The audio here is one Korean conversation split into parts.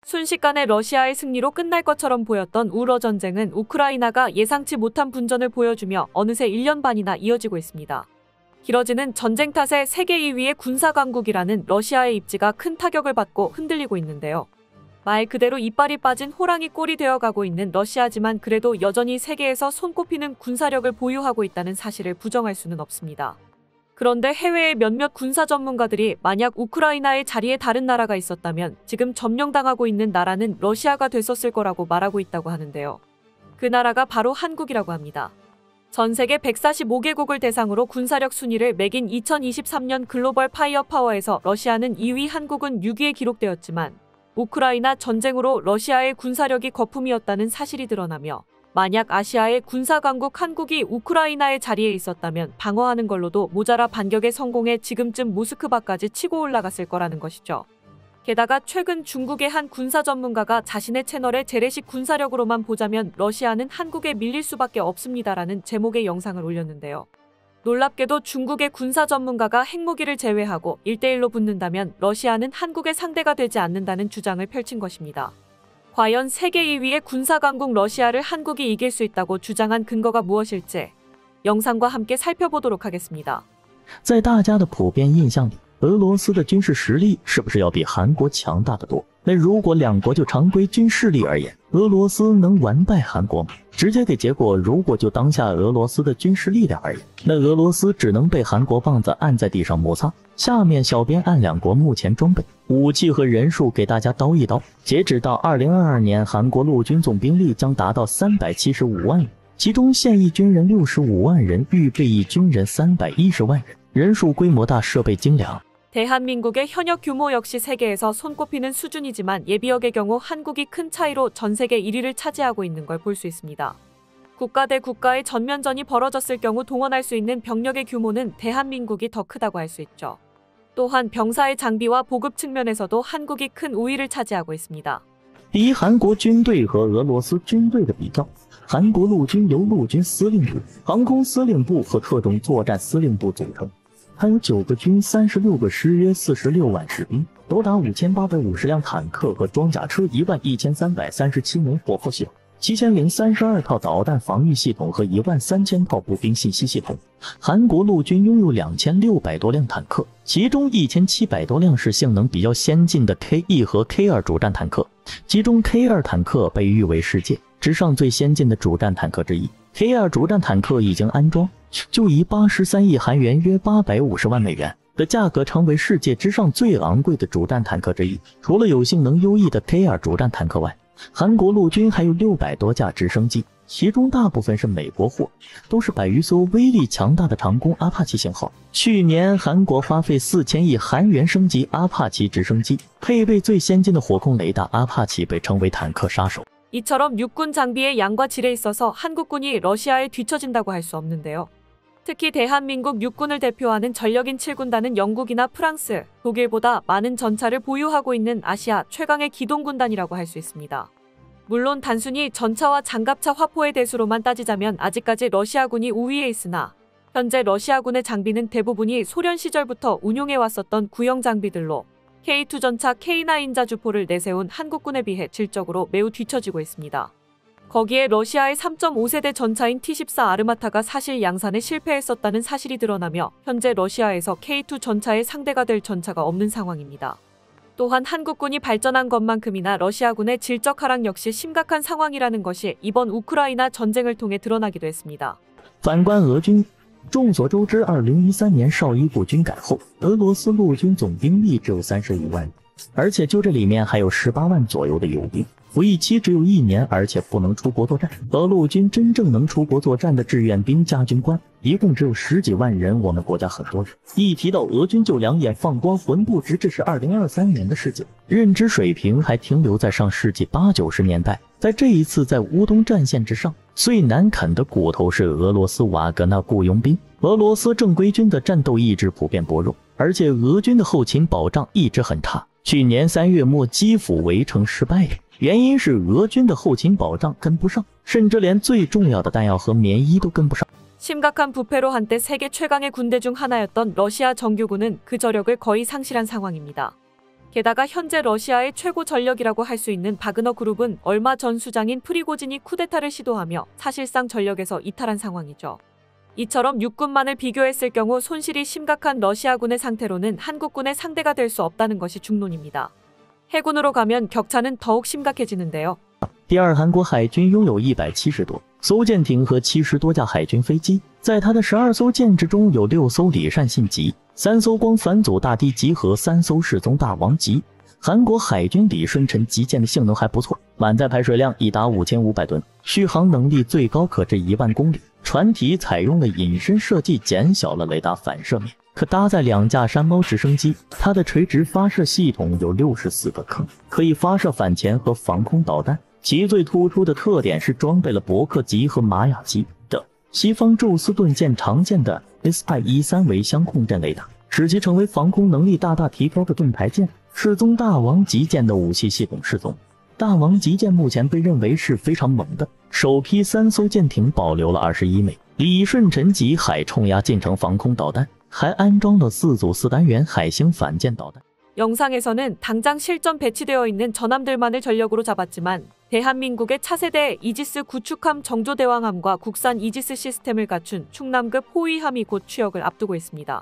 순식간에 러시아의 승리로 끝날 것처럼 보였던 우러 전쟁은 우크라이나가 예상치 못한 분전을 보여주며 어느새 1년 반이나 이어지고 있습니다. 길어지는 전쟁 탓에 세계 2위의 군사강국이라는 러시아의 입지가 큰 타격을 받고 흔들리고 있는데요. 말 그대로 이빨이 빠진 호랑이 꼴이 되어가고 있는 러시아지만 그래도 여전히 세계에서 손꼽히는 군사력을 보유하고 있다는 사실을 부정할 수는 없습니다. 그런데 해외의 몇몇 군사 전문가들이 만약 우크라이나의 자리에 다른 나라가 있었다면 지금 점령당하고 있는 나라는 러시아가 됐었을 거라고 말하고 있다고 하는데요. 그 나라가 바로 한국이라고 합니다. 전 세계 145개국을 대상으로 군사력 순위를 매긴 2023년 글로벌 파이어 파워에서 러시아는 2위, 한국은 6위에 기록되었지만 우크라이나 전쟁으로 러시아의 군사력이 거품이었다는 사실이 드러나며 만약 아시아의 군사강국 한국이 우크라이나의 자리에 있었다면 방어하는 걸로도 모자라 반격에 성공해 지금쯤 모스크바까지 치고 올라갔을 거라는 것이죠. 게다가 최근 중국의 한 군사 전문가가 자신의 채널에 재래식 군사력으로만 보자면 러시아는 한국에 밀릴 수밖에 없습니다라는 제목의 영상을 올렸는데요. 놀랍게도 중국의 군사 전문가가 핵무기를 제외하고 1대1로 붙는다면 러시아는 한국의 상대가 되지 않는다는 주장을 펼친 것입니다. 과연 세계 2위의 군사강국 러시아를 한국이 이길 수 있다고 주장한 근거가 무엇일지 영상과 함께 살펴보도록 하겠습니다. 在大家的普遍印象里，俄罗斯的军事实力是不是要比韩国强大得多？那如果两国就常规军事力而言，俄罗斯能完败韩国吗？直接给结果，如果就当下俄罗斯的军事力量而言，那俄罗斯只能被韩国棒子按在地上摩擦。下面小编按两国目前装备、武器和人数给大家叨一叨。截止到2022年，韩国陆军总兵力将达到375万人，其中现役军人65万人，预备役军人310万人，人数规模大，设备精良。 대한민국의 현역 규모 역시 세계에서 손꼽히는 수준이지만 예비역의 경우 한국이 큰 차이로 전 세계 1위를 차지하고 있는 걸 볼 수 있습니다. 국가 대 국가의 전면전이 벌어졌을 경우 동원할 수 있는 병력의 규모는 대한민국이 더 크다고 할 수 있죠. 또한 병사의 장비와 보급 측면에서도 한국이 큰 우위를 차지하고 있습니다. 第一，韩国军队和俄罗斯军队的比较。韩国陆军由陆军司令部、航空司令部和特种作战司令部组成。 还有9个军、36个师，约46万士兵，多达5850辆坦克和装甲车，11337枚火炮系统，7032套导弹防御系统和13000套步兵信息系统。韩国陆军拥有2600多辆坦克，其中1700多辆是性能比较先进的 K1和 K2主战坦克，其中 K2坦克被誉为世界之上最先进的主战坦克之一。K2主战坦克已经安装。 就以83亿韩元约850万美元的价格成为世界之上最昂贵的主战坦克之一。除了有性能优异的 K2主战坦克外，韩国陆军还有600多架直升机，其中大部分是美国货，都是百余艘威力强大的长弓阿帕奇型号。去年韩国花费4000亿韩元升级阿帕奇直升机，配备最先进的火控雷达，阿帕奇被称为坦克杀手。 이처럼 육군 장비의 양과 질에 있어서 한국군이 러시아에 뒤처진다고 할 수 없는데요. 특히 대한민국 육군을 대표하는 전력인 7군단은 영국이나 프랑스, 독일보다 많은 전차를 보유하고 있는 아시아 최강의 기동군단이라고 할 수 있습니다. 물론 단순히 전차와 장갑차 화포의 대수로만 따지자면 아직까지 러시아군이 우위에 있으나 현재 러시아군의 장비는 대부분이 소련 시절부터 운용해왔었던 구형 장비들로 K2 전차 K9 자주포를 내세운 한국군에 비해 질적으로 매우 뒤처지고 있습니다. 거기에 러시아의 3.5세대 전차인 T-14 아르마타가 사실 양산에 실패했었다는 사실이 드러나며 현재 러시아에서 K2 전차의 상대가 될 전차가 없는 상황입니다. 또한 한국군이 발전한 것만큼이나 러시아군의 질적 하락 역시 심각한 상황이라는 것이 이번 우크라이나 전쟁을 통해 드러나기도 했습니다. 反观俄军，众所周知，2013年绍伊古军改后，俄罗斯陆军总兵力只有35万人，而且就这里面还有18万左右的友兵。 服役期只有1年，而且不能出国作战。俄陆军真正能出国作战的志愿兵加军官，一共只有10几万人。我们国家很多人一提到俄军就两眼放光，魂不直。这是2023年的事情，认知水平还停留在上世纪80、90年代。在这一次在乌东战线之上，最难啃的骨头是俄罗斯瓦格纳雇佣兵。俄罗斯正规军的战斗意志普遍薄弱，而且俄军的后勤保障一直很差。去年3月末基辅围城失败。 原因是俄军的后勤保障跟不上，甚至连最重要的弹药和棉衣都跟不上。 심각한 부패로 한때 세계 최강의 군대 중 하나였던 러시아 정규군은 그 저력을 거의 상실한 상황입니다. 게다가 현재 러시아의 최고 전력이라고 할 수 있는 바그너 그룹은 얼마 전 수장인 프리고진이 쿠데타를 시도하며 사실상 전력에서 이탈한 상황이죠. 이처럼 육군만을 비교했을 경우 손실이 심각한 러시아군의 상태로는 한국군의 상대가 될 수 없다는 것이 중론입니다. 해군으로 가면 격차는 더욱 심각해지는데요. 第二，韩国海军拥有170多艘舰艇和70多架海军飞机，在它的12艘舰之中，有6艘礼善信级，3艘光反祖大帝级和3艘世宗大王级。韩国海军李舜臣级舰的性能还不错，满载排水量已达5500吨，续航能力最高可至1万公里。船体采用了隐身设计，减小了雷达反射面，可搭载2架山猫直升机。它的垂直发射系统有64个坑，可以发射反潜和防空导弹。其最突出的特点是装备了伯克级和玛雅级的西方宙斯盾舰常见的 SI-13 为相控阵雷达，使其成为防空能力大大提高的盾牌舰。世宗大王级舰的武器系统，世宗大王级舰目前被认为是非常猛的，首批3艘舰艇保留了21枚李舜臣级海冲压近程防空导弹，还安装了4组4单元海星反舰导弹。 영상에서는 당장 실전 배치되어 있는 전함들만을 전력으로 잡았지만 대한민국의 차세대 이지스 구축함 정조대왕함과 국산 이지스 시스템을 갖춘 충남급 호위함이 곧 취역을 앞두고 있습니다.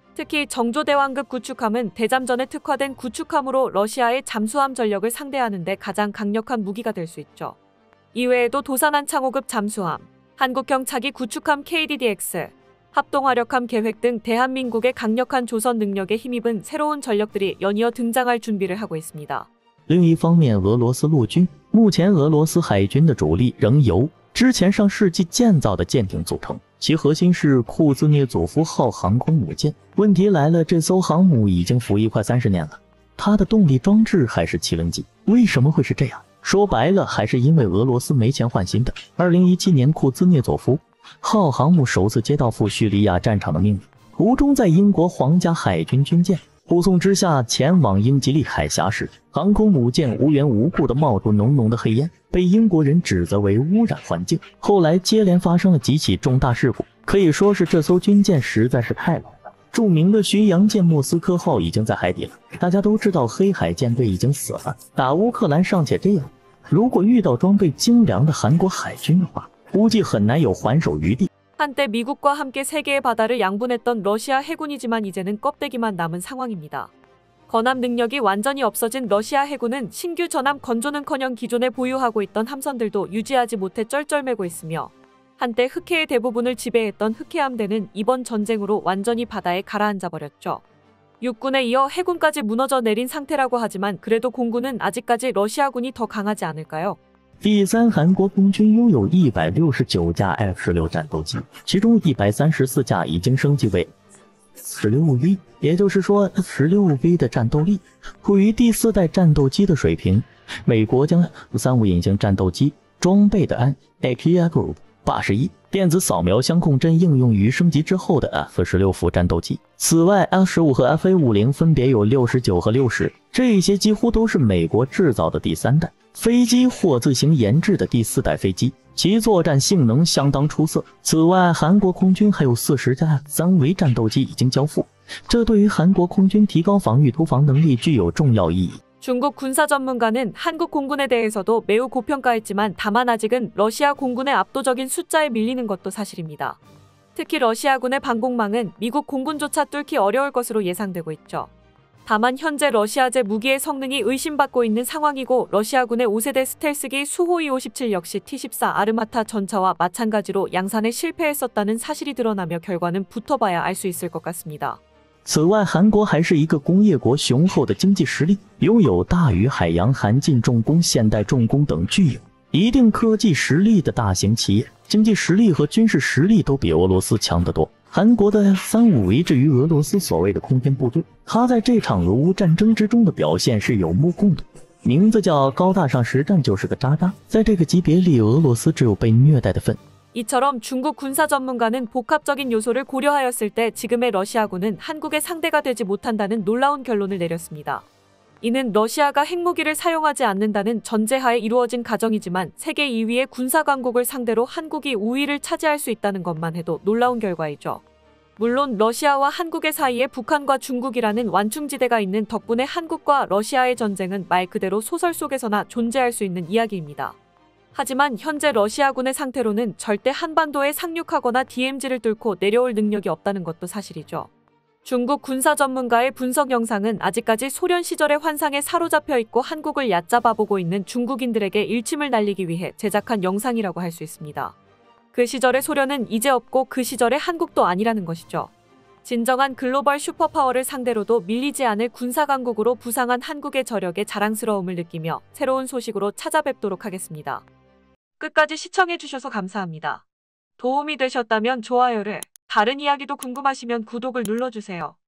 특히 정조대왕급 구축함은 대잠전에 특화된 구축함으로 러시아의 잠수함 전력을 상대하는 데 가장 강력한 무기가 될 수 있죠. 이외에도 도산한 창호급 잠수함, 한국형 차기 구축함 KDDX, 합동화력함 계획 등 대한민국의 강력한 조선 능력에 힘입은 새로운 전력들이 연이어 등장할 준비를 하고 있습니다. 另一方面，俄罗斯陆军目前俄罗斯海军的主力仍由之前上世纪建造的舰艇组成，其核心是库兹涅佐夫号航空母舰。问题来了，这艘航母已经服役快30年了，它的动力装置还是7轮机，为什么会是这样？说白了，还是因为俄罗斯没钱换新的。2017年，库兹涅佐夫号航母首次接到赴叙利亚战场的命令，途中在英国皇家海军军舰护送之下前往英吉利海峡时，航空母舰无缘无故地冒出浓浓的黑烟，被英国人指责为污染环境。后来接连发生了几起重大事故，可以说是这艘军舰实在是太老了。著名的巡洋舰莫斯科号已经在海底了，大家都知道黑海舰队已经死了，打乌克兰尚且这样，如果遇到装备精良的韩国海军的话，估计很难有还手余地。 한때 미국과 함께 세계의 바다를 양분했던 러시아 해군이지만 이제는 껍데기만 남은 상황입니다. 건함 능력이 완전히 없어진 러시아 해군은 신규 전함 건조는커녕 기존에 보유하고 있던 함선들도 유지하지 못해 쩔쩔매고 있으며 한때 흑해의 대부분을 지배했던 흑해함대는 이번 전쟁으로 완전히 바다에 가라앉아 버렸죠. 육군에 이어 해군까지 무너져 내린 상태라고 하지만 그래도 공군은 아직까지 러시아군이 더 강하지 않을까요? 第三，韩国空军拥有169架 F-16战斗机，其中134架已经升级为 16V， 也就是说 16V 的战斗力处于第4代战斗机的水平。美国将 F-35隐形战斗机装备的 N-AKI Group 81电子扫描相控阵应用于升级之后的 F-16副战斗机。此外 F-15和 FA-50分别有69和60，这些几乎都是美国制造的第3代。 飞机或自行研制的第4代飞机，其作战性能相当出色。此外，韩国空军还有40架 F-3V战斗机已经交付，这对于韩国空军提高防御突防能力具有重要意义。 중국 군사 전문가는 한국 공군에 대해서도 매우 고평가했지만 다만 아직은 러시아 공군의 압도적인 숫자에 밀리는 것도 사실입니다. 특히 러시아군의 방공망은 미국 공군조차 뚫기 어려울 것으로 예상되고 있죠. 다만 현재 러시아제 무기의 성능이 의심받고 있는 상황이고 러시아군의 5세대 스텔스기 수호이 57 역시 T-14 아르마타 전차와 마찬가지로 양산에 실패했었다는 사실이 드러나며 결과는 붙어봐야 알 수 있을 것 같습니다. 此外，韩国还是一个工业国，雄厚的经济实力，拥有大宇海洋、韩进重工、现代重工等具有一定科技实力的大型企业，经济实力和军事实力都比俄罗斯强得多。 韩国的 F-35至于俄罗斯所谓的空天部队，他在这场俄乌战争之中的表现是有目共睹。名字叫高大上，实战就是个渣渣。在这个级别里，俄罗斯只有被虐待的份。 이처럼 중국 군사 전문가는 복합적인 요소를 고려하였을 때 지금의 러시아군은 한국의 상대가 되지 못한다는 놀라운 결론을 내렸습니다. 이는 러시아가 핵무기를 사용하지 않는다는 전제하에 이루어진 가정이지만 세계 2위의 군사 강국을 상대로 한국이 우위를 차지할 수 있다는 것만 해도 놀라운 결과이죠. 물론 러시아와 한국의 사이에 북한과 중국이라는 완충지대가 있는 덕분에 한국과 러시아의 전쟁은 말 그대로 소설 속에서나 존재할 수 있는 이야기입니다. 하지만 현재 러시아군의 상태로는 절대 한반도에 상륙하거나 DMZ를 뚫고 내려올 능력이 없다는 것도 사실이죠. 중국 군사 전문가의 분석 영상은 아직까지 소련 시절의 환상에 사로잡혀 있고 한국을 얕잡아 보고 있는 중국인들에게 일침을 날리기 위해 제작한 영상이라고 할 수 있습니다. 그 시절의 소련은 이제 없고 그 시절의 한국도 아니라는 것이죠. 진정한 글로벌 슈퍼파워를 상대로도 밀리지 않을 군사강국으로 부상한 한국의 저력에 자랑스러움을 느끼며 새로운 소식으로 찾아뵙도록 하겠습니다. 끝까지 시청해주셔서 감사합니다. 도움이 되셨다면 좋아요를, 다른 이야기도 궁금하시면 구독을 눌러주세요.